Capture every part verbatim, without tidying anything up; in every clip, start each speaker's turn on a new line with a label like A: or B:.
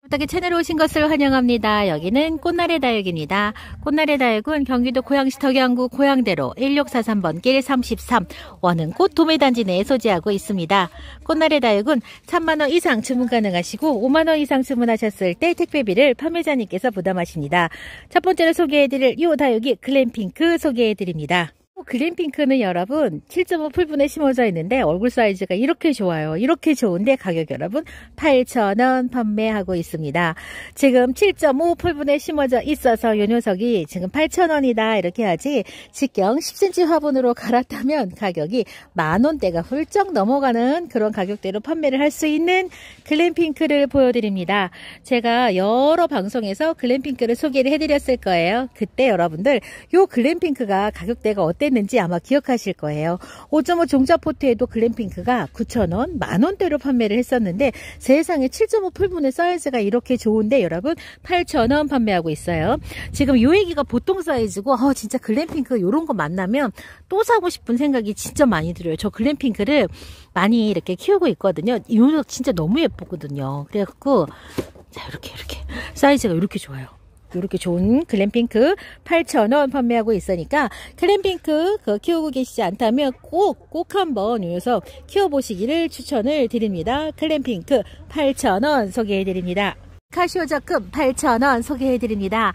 A: 바닥에 채널에 오신 것을 환영합니다. 여기는 꽃나래 다육입니다. 꽃나래 다육은 경기도 고양시 덕양구 고양대로 일육사삼 번 길 삼십삼 원흥꽃 도매단지 내에 소지하고 있습니다. 꽃나래 다육은 삼만 원 이상 주문 가능하시고 오만 원 이상 주문하셨을 때 택배비를 판매자님께서 부담하십니다. 첫 번째로 소개해드릴 이 다육이 글램핑크 소개해드립니다. 글램핑크는 여러분 칠 점 오 풀분에 심어져 있는데 얼굴 사이즈가 이렇게 좋아요. 이렇게 좋은데 가격 여러분 팔천 원 판매하고 있습니다. 지금 칠 점 오 풀분에 심어져 있어서 이 녀석이 지금 팔천 원이다 이렇게 하지, 직경 십 센티미터 화분으로 갈았다면 가격이 만 원대가 훌쩍 넘어가는 그런 가격대로 판매를 할 수 있는 글램핑크를 보여드립니다. 제가 여러 방송에서 글램핑크를 소개를 해드렸을 거예요. 그때 여러분들 요 글램핑크가 가격대가 어땠는지 는지 아마 기억하실 거예요. 오 점 오 종자포트에도 글램핑크가 구천 원, 만 원대로 판매를 했었는데 세상에 칠 점 오 풀분의 사이즈가 이렇게 좋은데 여러분 팔천 원 판매하고 있어요. 지금 요 얘기가 보통 사이즈고 어, 진짜 글램핑크 요런 거 만나면 또 사고 싶은 생각이 진짜 많이 들어요. 저 글램핑크를 많이 이렇게 키우고 있거든요. 이 녀석 진짜 너무 예쁘거든요. 그래갖고 자 이렇게 이렇게 사이즈가 이렇게 좋아요. 이렇게 좋은 글램핑크 팔천 원 판매하고 있으니까 글램핑크 그 키우고 계시지 않다면 꼭 꼭 한번 이 녀석 키워보시기를 추천을 드립니다. 글램핑크 팔천 원 소개해드립니다. 카시오 적금 팔천 원 소개해드립니다.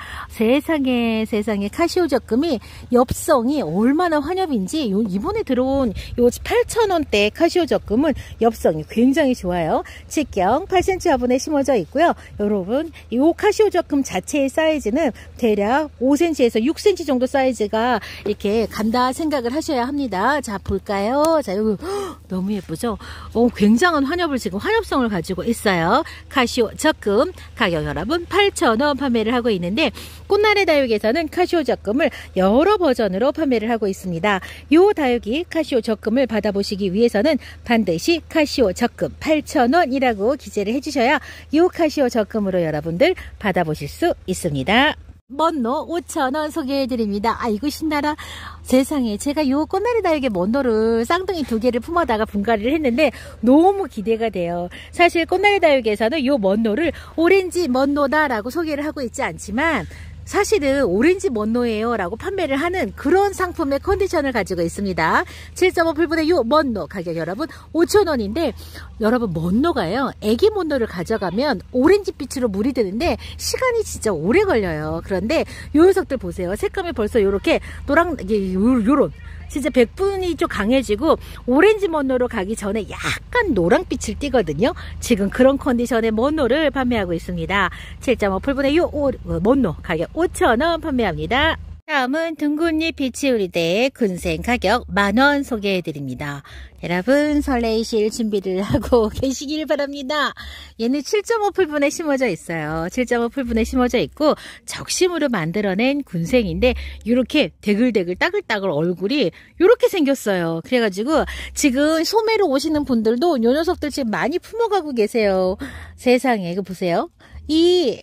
A: 세상에 세상에 카시오 적금이 엽성이 얼마나 환엽인지 요 이번에 들어온 요 팔천 원대 카시오 적금은 엽성이 굉장히 좋아요. 직경 팔 센티미터 화분에 심어져 있고요. 여러분 요 카시오 적금 자체의 사이즈는 대략 오 센티미터에서 육 센티미터 정도 사이즈가 이렇게 간다 생각을 하셔야 합니다. 자 볼까요? 자 여기 너무 예쁘죠? 어, 굉장한 환엽을 지금 환엽성을 가지고 있어요. 카시오 적금 가격 여러분 팔천 원 판매를 하고 있는데 꽃나래 다육에서는 카시오 적금을 여러 버전으로 판매를 하고 있습니다. 이 다육이 카시오 적금을 받아보시기 위해서는 반드시 카시오 적금 팔천 원이라고 기재를 해주셔야 이 카시오 적금으로 여러분들 받아보실 수 있습니다. 먼노 오천 원 소개해드립니다. 아이고 신나라. 세상에 제가 요 꽃나래 다육의 먼노를 쌍둥이 두 개를 품어다가 분갈이를 했는데 너무 기대가 돼요. 사실 꽃나래 다육에서는 요 먼노를 오렌지 먼노다 라고 소개를 하고 있지 않지만 사실은 오렌지 먼노예요 라고 판매를 하는 그런 상품의 컨디션을 가지고 있습니다. 칠 점 오 풀분의 요 먼노 가격 여러분 오천 원인데 여러분 먼노가요 애기 먼노를 가져가면 오렌지빛으로 물이 드는데 시간이 진짜 오래 걸려요. 그런데 요 녀석들 보세요. 색감이 벌써 요렇게 노랑 요런 진짜 백분이 좀 강해지고 오렌지 먼노로 가기 전에 약간 노랑빛을 띠거든요. 지금 그런 컨디션의 먼노를 판매하고 있습니다. 칠 점 오 풀분의 요 먼노 가격 오천 원 판매합니다. 다음은 둥근잎 비치우리대 군생 가격 만 원 소개해드립니다. 여러분 설레이실 준비를 하고 계시길 바랍니다. 얘는 칠 점 오 풀분에 심어져 있어요. 칠 점 오 풀분에 심어져 있고 적심으로 만들어낸 군생인데 이렇게 대글대글 따글따글 얼굴이 이렇게 생겼어요. 그래가지고 지금 소매로 오시는 분들도 요 녀석들 지금 많이 품어가고 계세요. 세상에 이거 보세요. 이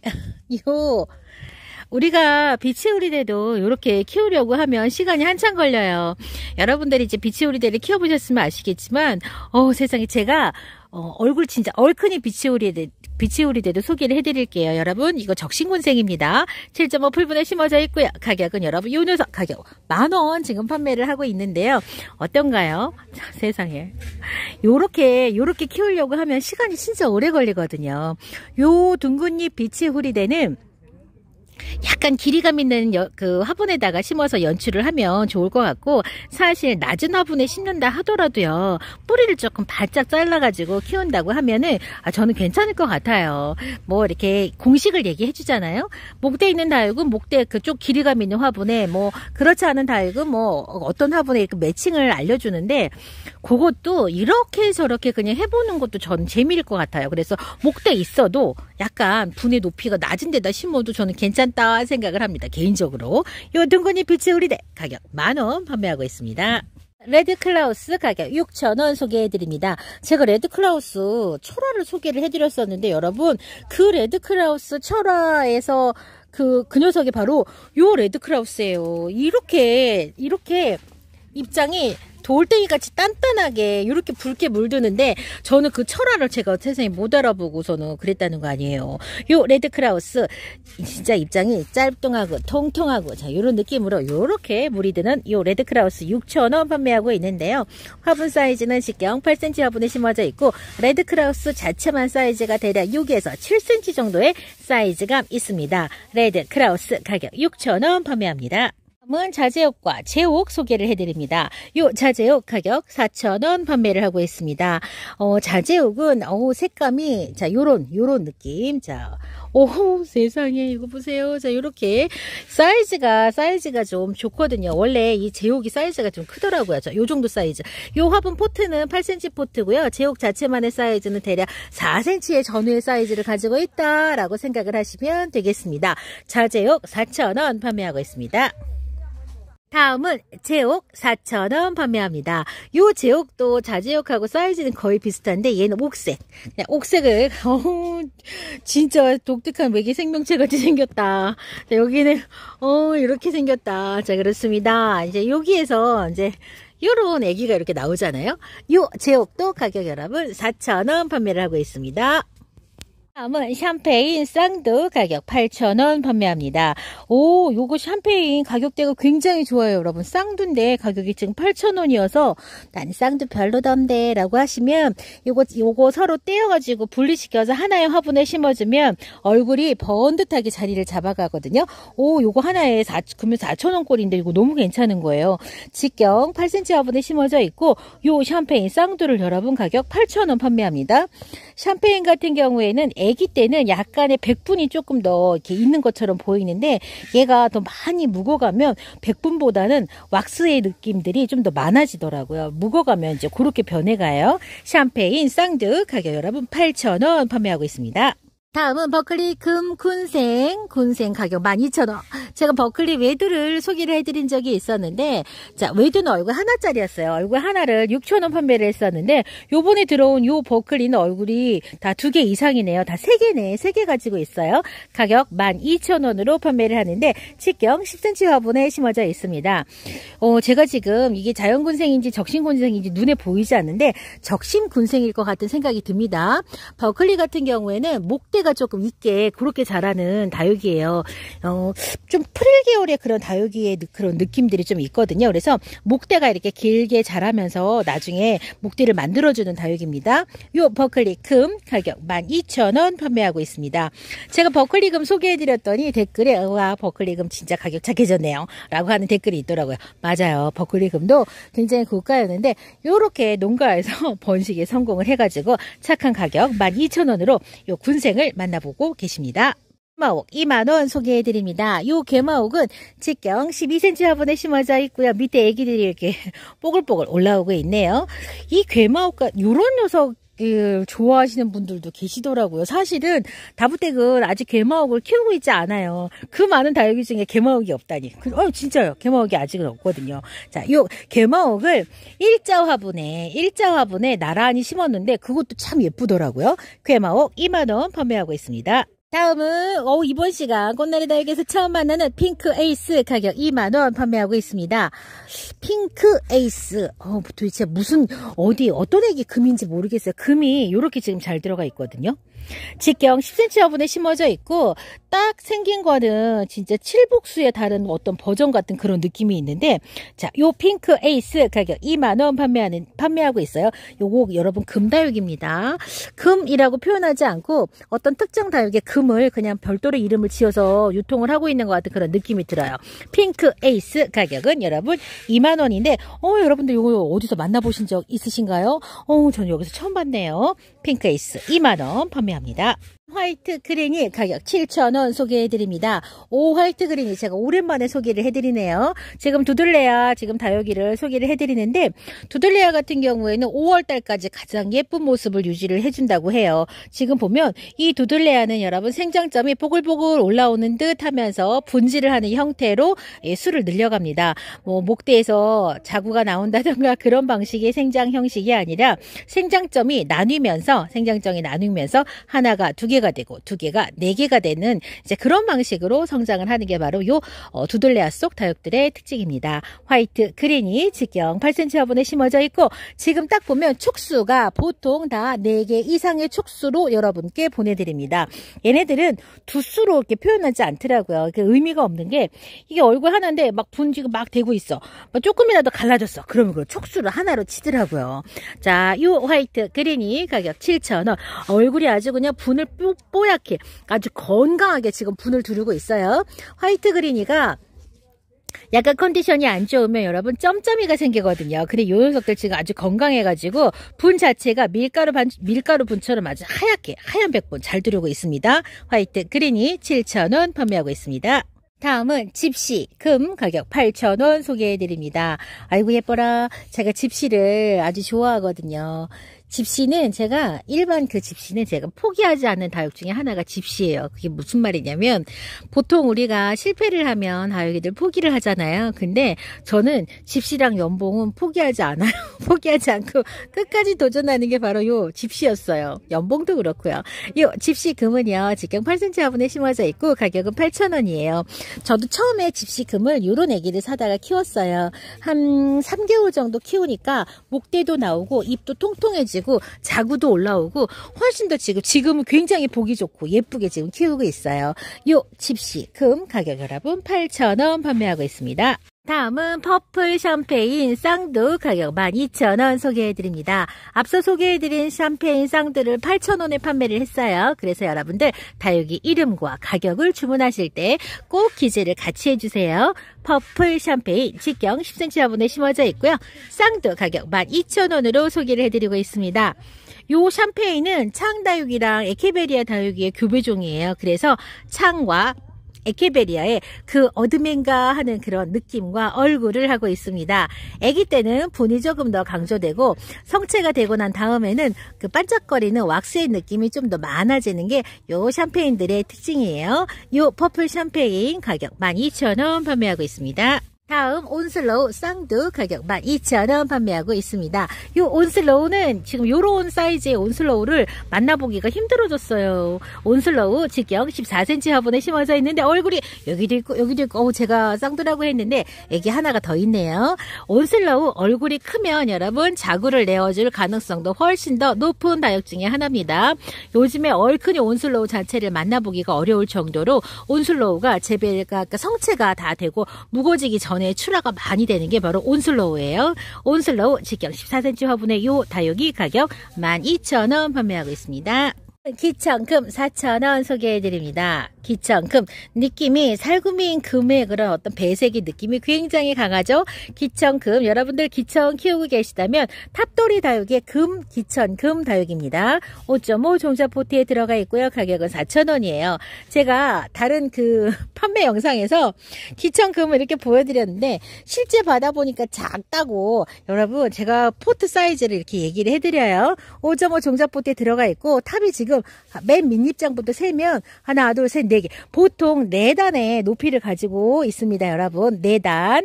A: 요 우리가 비치우리대도 이렇게 키우려고 하면 시간이 한참 걸려요. 여러분들이 이제 비치우리대를 키워보셨으면 아시겠지만 어 세상에 제가 어, 얼굴 진짜 얼큰이 비치우리대 비치우리대도 소개를 해드릴게요. 여러분 이거 적신군생입니다. 칠 점 오 풀분에 심어져 있고요. 가격은 여러분 요 녀석 가격 만 원 지금 판매를 하고 있는데요. 어떤가요? 자, 세상에 요렇게 요렇게 키우려고 하면 시간이 진짜 오래 걸리거든요. 요 둥근잎 비치우리대는 약간 길이감 있는 여, 그 화분에다가 심어서 연출을 하면 좋을 것 같고 사실 낮은 화분에 심는다 하더라도요 뿌리를 조금 바짝 잘라가지고 키운다고 하면은 아, 저는 괜찮을 것 같아요. 뭐 이렇게 공식을 얘기해 주잖아요. 목대 있는 다육은 목대 그쪽 길이감 있는 화분에 뭐 그렇지 않은 다육은 뭐 어떤 화분에 이렇게 매칭을 알려주는데 그것도 이렇게 저렇게 그냥 해보는 것도 저는 재미일 것 같아요. 그래서 목대 있어도 약간 분의 높이가 낮은 데다 심어도 저는 괜찮다 생각을 합니다. 개인적으로. 요 둥근잎 비치우리대 가격 만 원 판매하고 있습니다. 레드클라우스 가격 육천 원 소개해드립니다. 제가 레드클라우스 철화를 소개를 해드렸었는데 여러분 그 레드클라우스 철화에서 그, 그 녀석이 바로 요 레드클라우스예요. 이렇게 이렇게 입장이 돌덩이 같이 단단하게 이렇게 붉게 물드는데 저는 그 철화를 제가 세상에 못 알아보고서는 그랬다는 거 아니에요. 요 레드크라우스 진짜 입장이 짧뚱하고 통통하고 자 요런 느낌으로 요렇게 물이 드는 요 레드크라우스 육천 원 판매하고 있는데요. 화분 사이즈는 직경 팔 센티미터 화분에 심어져 있고 레드크라우스 자체만 사이즈가 대략 육에서 칠 센티미터 정도의 사이즈가 있습니다. 레드크라우스 가격 육천 원 판매합니다. 다음은 자재옥과 제옥 소개를 해드립니다. 요 자재옥 가격 사천 원 판매를 하고 있습니다. 어, 자재옥은 어, 색감이 자 요런 요런 느낌. 자, 오 세상에 이거 보세요. 자 요렇게 사이즈가 사이즈가 좀 좋거든요. 원래 이 제옥이 사이즈가 좀 크더라고요. 자, 요 정도 사이즈. 요 화분 포트는 팔 센티미터 포트고요. 제옥 자체만의 사이즈는 대략 사 센티미터의 전후의 사이즈를 가지고 있다라고 생각을 하시면 되겠습니다. 자재옥 사천 원 판매하고 있습니다. 다음은 제옥 사천 원 판매합니다. 요 제옥도 자제옥하고 사이즈는 거의 비슷한데 얘는 옥색. 그냥 옥색을 어 진짜 독특한 외계 생명체 같이 생겼다. 자, 여기는 어 이렇게 생겼다. 자 그렇습니다. 이제 여기에서 이제 요런 애기가 이렇게 나오잖아요. 요 제옥도 가격 여러분 사천 원 판매를 하고 있습니다. 다음은 샴페인 쌍두 가격 팔천 원 판매합니다. 오, 요거 샴페인 가격대가 굉장히 좋아요, 여러분. 쌍두인데 가격이 지금 팔천 원이어서 난 쌍두 별로던데 라고 하시면 요거 요거 서로 떼어가지고 분리시켜서 하나의 화분에 심어주면 얼굴이 번듯하게 자리를 잡아가거든요. 오, 요거 하나에 사, 그러면 사천 원 꼴인데 이거 너무 괜찮은 거예요. 직경 팔 센티미터 화분에 심어져 있고 요 샴페인 쌍두를 여러분 가격 팔천 원 판매합니다. 샴페인 같은 경우에는 애기 때는 약간의 백분이 조금 더 이렇게 있는 것처럼 보이는데 얘가 더 많이 묵어가면 백분보다는 왁스의 느낌들이 좀 더 많아지더라고요. 묵어가면 이제 그렇게 변해가요. 샴페인 쌍두 가격 여러분 팔천 원 판매하고 있습니다. 다음은 버클리 금 군생, 군생 가격 만 이천 원. 제가 버클리 외두를 소개를 해드린 적이 있었는데, 자, 외두는 얼굴 하나짜리였어요. 얼굴 하나를 육천 원 판매를 했었는데, 요번에 들어온 요 버클리는 얼굴이 다 두 개 이상이네요. 다 세 개네. 세 개 가지고 있어요. 가격 만 이천 원으로 판매를 하는데, 직경 십 센티미터 화분에 심어져 있습니다. 어, 제가 지금 이게 자연군생인지 적심군생인지 눈에 보이지 않는데, 적심군생일 것 같은 생각이 듭니다. 버클리 같은 경우에는 목대 가 조금 있게 그렇게 자라는 다육이에요. 어, 좀 프릴 계열의 그런 다육이의 그런 느낌들이 좀 있거든요. 그래서 목대가 이렇게 길게 자라면서 나중에 목대를 만들어주는 다육입니다. 요 버클리금 가격 만 이천 원 판매하고 있습니다. 제가 버클리금 소개해드렸더니 댓글에 와 버클리금 진짜 가격 착해졌네요 라고 하는 댓글이 있더라고요. 맞아요. 버클리금도 굉장히 고가였는데 요렇게 농가에서 번식에 성공을 해가지고 착한 가격 만 이천 원으로 요 군생을 만나보고 계십니다. 개마옥 이만 원 소개해드립니다. 요 개마옥은 직경 십이 센티미터 화분에 심어져 있고요. 밑에 애기들이 이렇게 뽀글뽀글 올라오고 있네요. 이 개마옥과 요런 녀석 그 좋아하시는 분들도 계시더라고요. 사실은 다부댁은 아직 개마옥을 키우고 있지 않아요. 그 많은 다육이 중에 개마옥이 없다니. 어 진짜요. 개마옥이 아직은 없거든요. 자, 요 개마옥을 일자 화분에 일자 화분에 나란히 심었는데 그것도 참 예쁘더라고요. 개마옥 이만 원 판매하고 있습니다. 다음은 어, 이번 시간 꽃나리 다육에서 처음 만나는 핑크 에이스 가격 이만 원 판매하고 있습니다. 핑크 에이스 어, 도대체 무슨 어디 어떤 애기 금인지 모르겠어요. 금이 이렇게 지금 잘 들어가 있거든요. 직경 십 센티미터 화분에 심어져 있고 딱 생긴 거는 진짜 칠복수에 다른 어떤 버전 같은 그런 느낌이 있는데 자, 요 핑크 에이스 가격 이만 원 판매하는 판매하고 있어요. 요거 여러분 금다육입니다. 금이라고 표현하지 않고 어떤 특정 다육의 금을 그냥 별도로 이름을 지어서 유통을 하고 있는 것 같은 그런 느낌이 들어요. 핑크 에이스 가격은 여러분 이만 원인데 어 여러분들 요거 어디서 만나보신 적 있으신가요? 어 저는 여기서 처음 봤네요. 핑크 에이스 이만 원 판매합니다. 화이트 그린이 가격 칠천 원 소개해드립니다. 오 화이트 그린이 제가 오랜만에 소개를 해드리네요. 지금 두들레아 지금 다육이를 소개를 해드리는데 두들레아 같은 경우에는 오월 달까지 가장 예쁜 모습을 유지를 해준다고 해요. 지금 보면 이 두들레아는 여러분 생장점이 보글보글 올라오는 듯 하면서 분질을 하는 형태로 예, 수를 늘려갑니다. 뭐 목대에서 자구가 나온다든가 그런 방식의 생장 형식이 아니라 생장점이 나뉘면서 생장점이 나누면서 하나가 두 개가 개가 되고 두 개가 네 개가 되는 이제 그런 방식으로 성장을 하는 게 바로 요 어, 두들레아 속 다육들의 특징입니다. 화이트 그린이 직경 팔 센티미터 화분에 심어져 있고 지금 딱 보면 촉수가 보통 다 네 개 이상의 촉수로 여러분께 보내드립니다. 얘네들은 두수로 이렇게 표현하지 않더라고요. 그 의미가 없는 게 이게 얼굴 하나인데 막 분 지금 막 되고 있어. 막 조금이라도 갈라졌어. 그러면 그 촉수를 하나로 치더라고요. 자, 이 화이트 그린이 가격 칠천 원. 얼굴이 아주 그냥 분을 뽀, 뽀얗게 아주 건강하게 지금 분을 두르고 있어요. 화이트 그린이가 약간 컨디션이 안 좋으면 여러분 점점이가 생기거든요. 근데 요 녀석들 지금 아주 건강해가지고 분 자체가 밀가루 반, 밀가루 분처럼 아주 하얗게 하얀 백분 잘 두르고 있습니다. 화이트 그린이 칠천 원 판매하고 있습니다. 다음은 집시 금 가격 팔천 원 소개해드립니다. 아이고 예뻐라. 제가 집시를 아주 좋아하거든요. 집시는 제가 일반 그 집시는 제가 포기하지 않는 다육 중에 하나가 집시예요. 그게 무슨 말이냐면 보통 우리가 실패를 하면 다육이들 포기를 하잖아요. 근데 저는 집시랑 연봉은 포기하지 않아요. 포기하지 않고 끝까지 도전하는 게 바로 요 집시였어요. 연봉도 그렇고요. 요 집시 금은요 직경 팔 센티미터 화분에 심어져 있고 가격은 팔천 원이에요. 저도 처음에 집시 금을 요런 애기를 사다가 키웠어요. 한 삼 개월 정도 키우니까 목대도 나오고 입도 통통해지고 자구도 올라오고 훨씬 더 지금 지금은 굉장히 보기 좋고 예쁘게 지금 키우고 있어요. 요 집시 금 가격 여러분 팔천 원 판매하고 있습니다. 다음은 퍼플 샴페인 쌍두 가격 만 이천 원 소개해드립니다. 앞서 소개해드린 샴페인 쌍두를 팔천 원에 판매를 했어요. 그래서 여러분들 다육이 이름과 가격을 주문하실 때 꼭 기재를 같이 해주세요. 퍼플 샴페인 직경 십 센티미터 화분에 심어져 있고요. 쌍두 가격 만 이천 원으로 소개를 해드리고 있습니다. 요 샴페인은 창다육이랑 에케베리아 다육이의 교배종이에요. 그래서 창과 에케베리아의 그 어드맨가 하는 그런 느낌과 얼굴을 하고 있습니다. 아기 때는 분이 조금 더 강조되고 성체가 되고 난 다음에는 그 반짝거리는 왁스의 느낌이 좀 더 많아지는 게 요 샴페인들의 특징이에요. 요 퍼플 샴페인 가격 만 이천 원 판매하고 있습니다. 다음 온슬로우 쌍두 가격 만 이천 원 판매하고 있습니다. 이 온슬로우는 지금 요런 사이즈의 온슬로우를 만나보기가 힘들어졌어요. 온슬로우 직경 십사 센티미터 화분에 심어져 있는데 얼굴이 여기도 있고 여기도 있고 어, 제가 쌍두라고 했는데 애기 하나가 더 있네요. 온슬로우 얼굴이 크면 여러분 자구를 내어줄 가능성도 훨씬 더 높은 다육 중에 하나입니다. 요즘에 얼큰이 온슬로우 자체를 만나보기가 어려울 정도로 온슬로우가 재배가 성체가 다 되고 무거워지기 전에 출하가 많이 되는 게 바로 온슬로우예요. 온슬로우 직경 십사 센티미터 화분의 요 다육이 가격 만 이천 원 판매하고 있습니다. 기청금 사천 원 소개해드립니다. 기청금 느낌이 살구미인 금의 그런 어떤 배색의 느낌이 굉장히 강하죠. 기청금 여러분들 기청 키우고 계시다면 탑돌이 다육의 금 기천금 다육입니다. 오 점 오 종자포트에 들어가 있고요. 가격은 사천 원이에요. 제가 다른 그 판매 영상에서 기청금을 이렇게 보여드렸는데 실제 받아보니까 작다고 여러분 제가 포트 사이즈를 이렇게 얘기를 해드려요. 오 점 오 종자포트에 들어가 있고 탑이 지금 맨 밑입장부터 세면 하나 둘 셋 네 개 보통 네 단의 높이를 가지고 있습니다. 여러분 네 단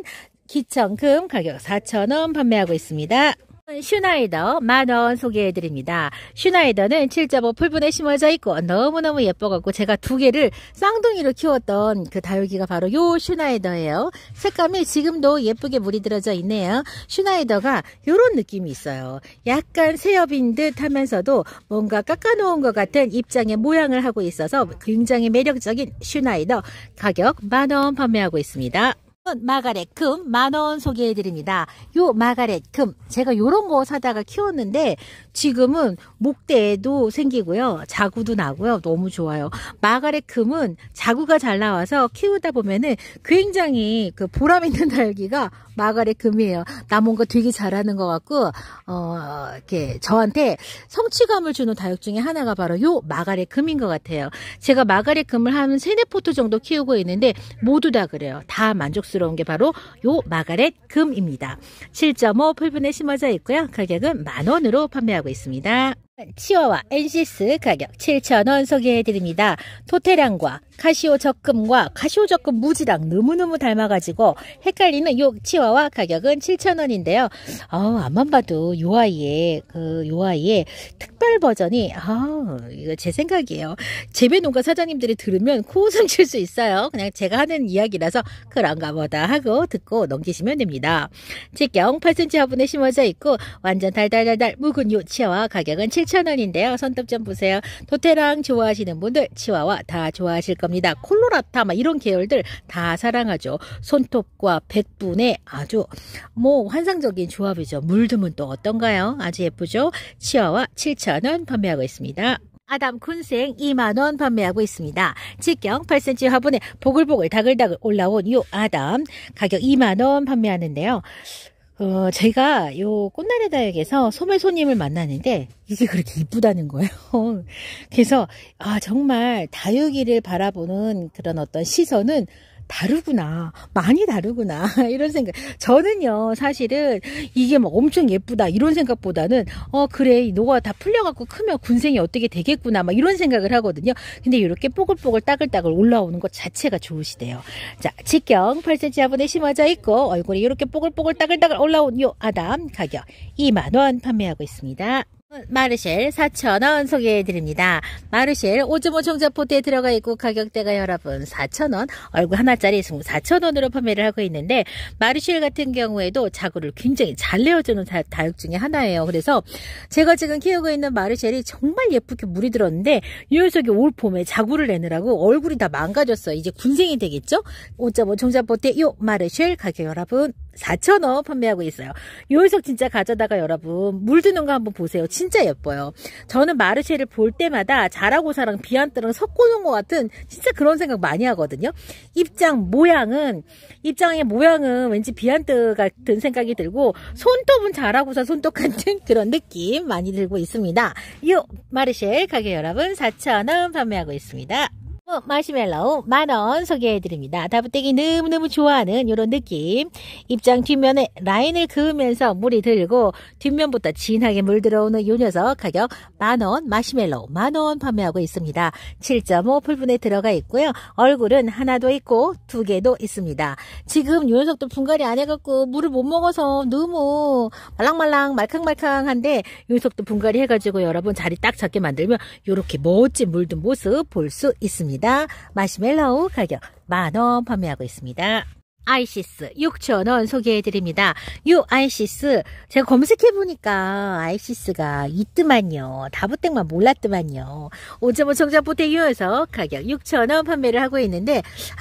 A: 기청금 가격 사천 원 판매하고 있습니다. 슈나이더 만 원 소개해드립니다. 슈나이더는 칠 점 오 풀분에 심어져 있고 너무너무 예뻐갖고 제가 두 개를 쌍둥이로 키웠던 그 다육이가 바로 요 슈나이더예요. 색감이 지금도 예쁘게 물이 들어져 있네요. 슈나이더가 요런 느낌이 있어요. 약간 새엽인 듯 하면서도 뭔가 깎아놓은 것 같은 입장의 모양을 하고 있어서 굉장히 매력적인 슈나이더 가격 만 원 판매하고 있습니다. 마가렛 금 만 원 소개해드립니다. 요 마가렛 금 제가 요런 거 사다가 키웠는데 지금은 목대에도 생기고요. 자구도 나고요. 너무 좋아요. 마가렛 금은 자구가 잘 나와서 키우다 보면은 굉장히 그 보람 있는 다육이가 마가렛 금이에요. 나 뭔가 되게 잘하는 것 같고 어 이렇게 저한테 성취감을 주는 다육 중에 하나가 바로 요 마가렛 금인 것 같아요. 제가 마가렛 금을 한 세네 포트 정도 키우고 있는데 모두 다 그래요. 다 만족스러운 게 바로 요 마가렛 금입니다. 칠 점 오 풀분에 심어져 있고요. 가격은 만 원으로 판매하고 있습니다. 치와와 엔시스 가격 칠천 원 소개해드립니다. 토테랑과 카시오 적금과 카시오 적금 무지랑 너무너무 닮아가지고 헷갈리는 요 치와와 가격은 칠천 원인데요. 아, 앞만 봐도 요 아이의 그 요 아이의 특별 버전이 아, 이거 제 생각이에요. 재배농가 사장님들이 들으면 코웃음 칠 수 있어요. 그냥 제가 하는 이야기라서 그런가 보다 하고 듣고 넘기시면 됩니다. 직경 팔 센티미터 화분에 심어져 있고 완전 달달달달 묵은 요 치와와 가격은 칠천 원인데요. 손톱 좀 보세요. 토테랑 좋아하시는 분들 치와와 다 좋아하실 겁니다. 콜로라타 막 이런 계열들 다 사랑하죠. 손톱과 백분의 아주 뭐 환상적인 조합이죠. 물드문 또 어떤가요? 아주 예쁘죠. 치와와 칠천 원 판매하고 있습니다. 아담 쿤생 이만 원 판매하고 있습니다. 직경 팔 센티미터 화분에 보글보글 다글다글 올라온 요 아담 가격 이만 원 판매하는데요. 어, 제가 요 꽃나래 다육에서 소매 손님을 만나는데 이게 그렇게 이쁘다는 거예요. 그래서 아, 정말 다육이를 바라보는 그런 어떤 시선은 다르구나. 많이 다르구나. 이런 생각. 저는요, 사실은 이게 막 엄청 예쁘다. 이런 생각보다는, 어, 그래. 노가 다 풀려갖고 크면 군생이 어떻게 되겠구나. 막 이런 생각을 하거든요. 근데 이렇게 뽀글뽀글 따글따글 올라오는 것 자체가 좋으시대요. 자, 직경 팔 센티미터 화분에 심어져 있고, 얼굴이 이렇게 뽀글뽀글 따글따글 올라온 요 아담 가격 이만 원 판매하고 있습니다. 마르쉘 사천 원 소개해드립니다. 마르쉘 오 점 오 정자포트에 들어가 있고 가격대가 여러분 사천 원, 얼굴 하나짜리 사천 원으로 판매를 하고 있는데 마르쉘 같은 경우에도 자구를 굉장히 잘 내어주는 다육 중에 하나예요. 그래서 제가 지금 키우고 있는 마르쉘이 정말 예쁘게 물이 들었는데 이 녀석이 올 봄에 자구를 내느라고 얼굴이 다 망가졌어요. 이제 군생이 되겠죠? 오 점 오 정자포트에 요 마르쉘 가격 여러분 사천 원 판매하고 있어요. 요 녀석 진짜 가져다가 여러분 물 드는 거 한번 보세요. 진짜 예뻐요. 저는 마르쉘을 볼 때마다 자라고사랑 비안뜨랑 섞어놓은 것 같은 진짜 그런 생각 많이 하거든요. 입장 모양은 입장의 모양은 왠지 비안뜨 같은 생각이 들고 손톱은 자라고사 손톱 같은 그런 느낌 많이 들고 있습니다. 요 마르쉘 가격 여러분 사천 원 판매하고 있습니다. 어, 마시멜로우 만원 소개해드립니다. 다부떼기 너무너무 좋아하는 이런 느낌. 입장 뒷면에 라인을 그으면서 물이 들고 뒷면부터 진하게 물 들어오는 이 녀석 가격 만원 마시멜로우 만원 판매하고 있습니다. 칠 점 오 풀분에 들어가 있고요. 얼굴은 하나도 있고 두 개도 있습니다. 지금 이 녀석도 분갈이 안 해갖고 물을 못 먹어서 너무 말랑말랑 말캉말캉한데 이 녀석도 분갈이 해가지고 여러분 자리 딱 잡게 만들면 이렇게 멋진 물든 모습 볼 수 있습니다. 마시멜로우 가격 만원 판매하고 있습니다. 아이시스 육천 원 소개해드립니다. 요 아이시스 제가 검색해보니까 아이시스가 있더만요. 다부땡만 몰랐더만요. 오 점 오 정자포트 이 녀석 가격 육천 원 판매를 하고 있는데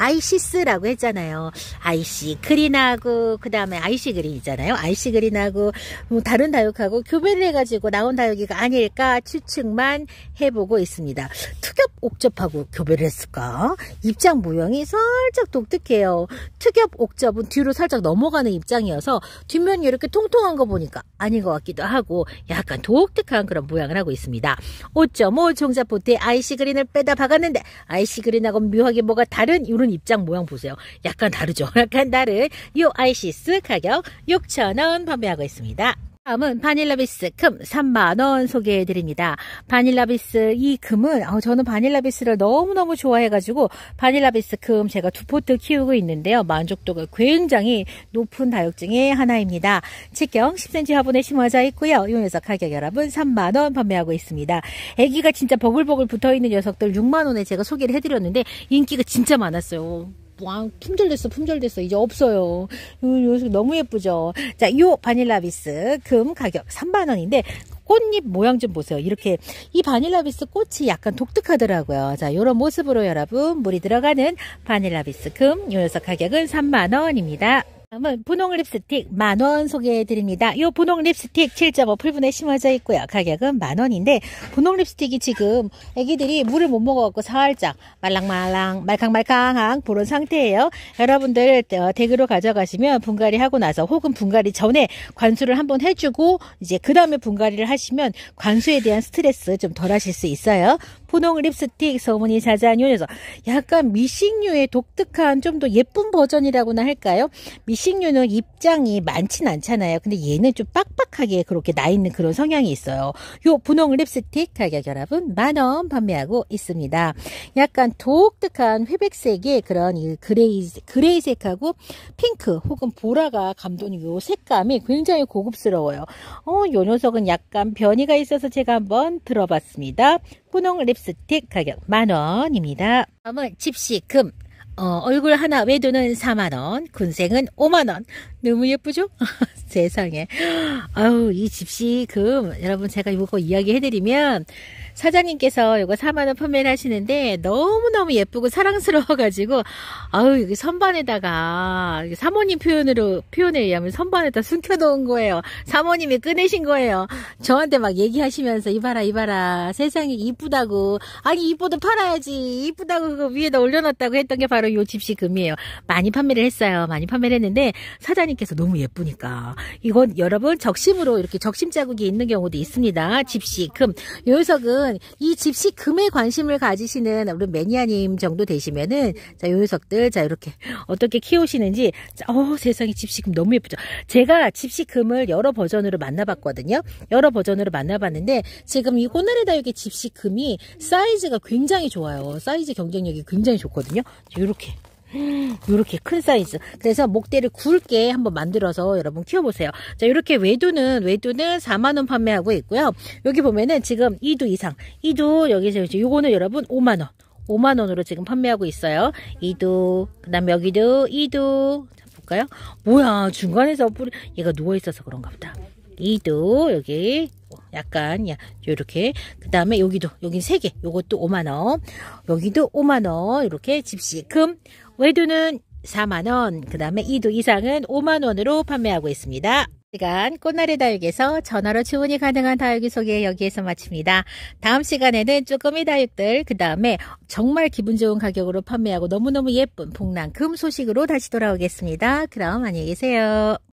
A: 아이시스라고 했잖아요. 아이시 그린하고 그 다음에 아이시 그린 있잖아요. 아이시 그린하고 뭐 다른 다육하고 교배를 해가지고 나온 다육이가 아닐까 추측만 해보고 있습니다. 투겹 옥접하고 교배를 했을까? 입장 모형이 살짝 독특해요. 투겹 옥접은 뒤로 살짝 넘어가는 입장이어서 뒷면이 이렇게 통통한 거 보니까 아닌 것 같기도 하고 약간 독특한 그런 모양을 하고 있습니다. 오 점 오 종자포트에 아이시 그린을 빼다 박았는데 아이시 그린하고 묘하게 뭐가 다른 이런 입장 모양 보세요. 약간 다르죠. 약간 다른 이 아이시스 가격 육천 원 판매하고 있습니다. 다음은 바닐라비스 금 삼만 원 소개해드립니다. 바닐라비스 이 금은 어, 저는 바닐라비스를 너무너무 좋아해가지고 바닐라비스 금 제가 두 포트 키우고 있는데요. 만족도가 굉장히 높은 다육 중에 하나입니다. 직경 십 센티미터 화분에 심어져 있고요. 이 녀석 가격 여러분 삼만 원 판매하고 있습니다. 애기가 진짜 버글버글 붙어있는 녀석들 육만 원에 제가 소개를 해드렸는데 인기가 진짜 많았어요. 와, 품절됐어 품절됐어 이제 없어요. 요 녀석 너무 예쁘죠. 자, 요 바닐라비스 금 가격 삼만 원인데 꽃잎 모양 좀 보세요. 이렇게 이 바닐라비스 꽃이 약간 독특하더라고요. 자, 요런 모습으로 여러분 물이 들어가는 바닐라비스 금 요 녀석 가격은 삼만 원입니다. 다음은 분홍 립스틱 만원 소개해드립니다. 요 분홍 립스틱 칠 점 오 풀분에 심어져 있고요. 가격은 만원인데 분홍 립스틱이 지금 애기들이 물을 못 먹어갖고 살짝 말랑말랑 말캉말캉한 그런 상태예요. 여러분들 댁으로 가져가시면 분갈이 하고 나서 혹은 분갈이 전에 관수를 한번 해주고 이제 그 다음에 분갈이를 하시면 관수에 대한 스트레스 좀 덜 하실 수 있어요. 분홍 립스틱 소문이 자자한 요 녀석. 약간 미식류의 독특한 좀 더 예쁜 버전이라고나 할까요? 미식류는 입장이 많진 않잖아요. 근데 얘는 좀 빡빡하게 그렇게 나 있는 그런 성향이 있어요. 요 분홍 립스틱 가격 여러분 만원 판매하고 있습니다. 약간 독특한 회백색의 그런 이 그레이, 그레이색하고 핑크 혹은 보라가 감도는 요 색감이 굉장히 고급스러워요. 어, 요 녀석은 약간 변이가 있어서 제가 한번 들어봤습니다. 분홍 립스틱 가격 만원입니다. 다음은 집시금. 어, 얼굴 하나 외도는 사만원, 군생은 오만원. 너무 예쁘죠? 세상에. 아우, 이 집시금, 여러분 제가 이거 이야기 해드리면, 사장님께서 이거 사만원 판매를 하시는데, 너무너무 예쁘고 사랑스러워가지고, 아우, 여기 선반에다가, 사모님 표현으로, 표현에 의하면 선반에다 숨겨놓은 거예요. 사모님이 꺼내신 거예요. 저한테 막 얘기하시면서, 이봐라, 이봐라. 세상에 이쁘다고. 아니, 이뻐도 팔아야지. 이쁘다고 그거 위에다 올려놨다고 했던 게 바로 요 집시금이에요. 많이 판매를 했어요. 많이 판매를 했는데, 사장님께서 너무 예쁘니까. 이건 여러분 적심으로 이렇게 적심 자국이 있는 경우도 있습니다. 집시금. 요 녀석은 이 집시금에 관심을 가지시는 우리 매니아님 정도 되시면은, 자, 요 녀석들, 자, 이렇게 어떻게 키우시는지, 자, 어, 세상에 집시금 너무 예쁘죠? 제가 집시금을 여러 버전으로 만나봤거든요. 여러 버전으로 만나봤는데, 지금 이 꽃나래다육의 집시금이 사이즈가 굉장히 좋아요. 사이즈 경쟁력이 굉장히 좋거든요. 요렇게. 이렇게 큰 사이즈. 그래서 목대를 굵게 한번 만들어서 여러분 키워보세요. 자, 이렇게 외두는 외두는 사만원 판매하고 있고요. 여기 보면은 지금 이 두 이상, 이 두 여기서 이제 요거는 여러분 오만원, 오만원으로 지금 판매하고 있어요. 이 두, 그 다음 여기도 이 두. 자, 볼까요? 뭐야, 중간에서 뿌리, 얘가 누워있어서 그런가 보다. 이 두, 여기 약간 야 요렇게, 그 다음에 여기도 여기 세 개, 요것도 오만원, 여기도 오만원. 이렇게 집시금. 외두는 사만원, 그 다음에 이 두 이상은 오만원으로 판매하고 있습니다. 시간 꽃나래 다육에서 전화로 주문이 가능한 다육이 소개 여기에서 마칩니다. 다음 시간에는 쭈꾸미 다육들, 그 다음에 정말 기분 좋은 가격으로 판매하고 너무너무 예쁜 복랑금 소식으로 다시 돌아오겠습니다. 그럼 안녕히 계세요.